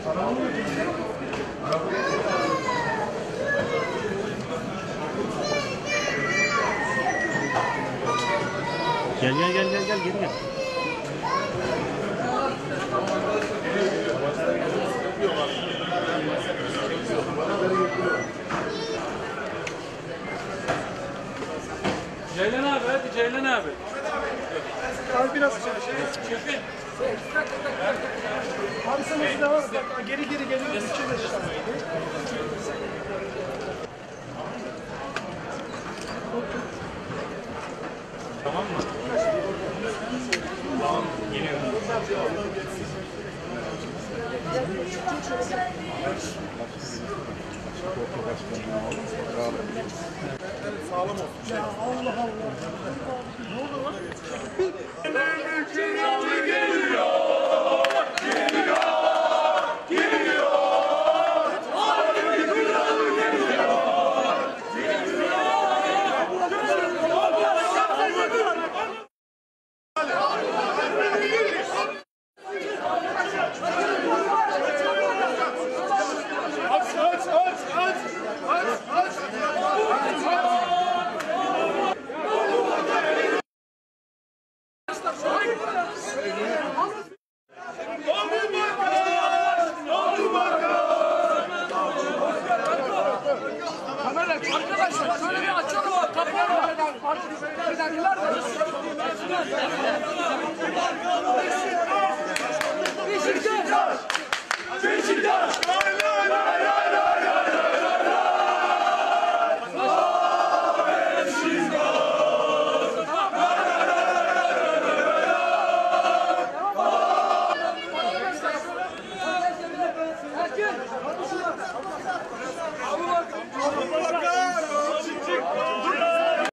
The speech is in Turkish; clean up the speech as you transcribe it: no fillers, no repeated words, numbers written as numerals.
Gel geri gel. Ceylan abi hadi Ceylan abi. Abi biraz şey. Abi sen nasıl devam et? Geri geliyoruz. Tamam mı? Tamam, geliyorum. Sağlam olsun. Ya Allah Allah. Ne oldu lan? Arkadaşlar şöyle bir açalım. Kapı var.